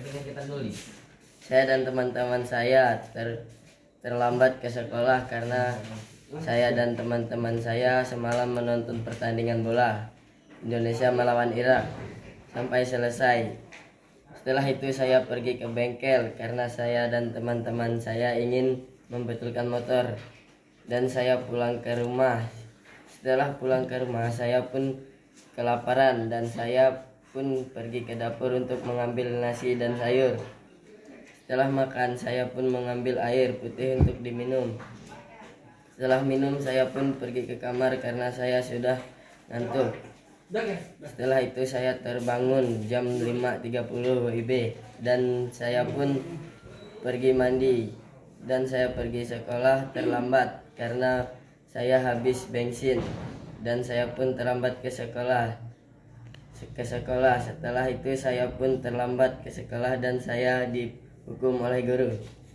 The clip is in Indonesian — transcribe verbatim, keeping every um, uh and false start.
ketika kita nulis. Saya dan teman-teman saya ter, terlambat ke sekolah karena saya dan teman-teman saya semalam menonton pertandingan bola Indonesia melawan Irak sampai selesai. Setelah itu saya pergi ke bengkel karena saya dan teman-teman saya ingin membetulkan motor, dan saya pulang ke rumah. Setelah pulang ke rumah saya pun kelaparan dan saya pun pergi ke dapur untuk mengambil nasi dan sayur. Setelah makan saya pun mengambil air putih untuk diminum. Setelah minum saya pun pergi ke kamar karena saya sudah ngantuk. Setelah itu saya terbangun jam lima tiga puluh W I B dan saya pun pergi mandi, dan saya pergi sekolah terlambat karena saya habis bensin, dan saya pun terlambat ke sekolah ke sekolah. Setelah itu saya pun terlambat ke sekolah dan saya dihukum oleh guru.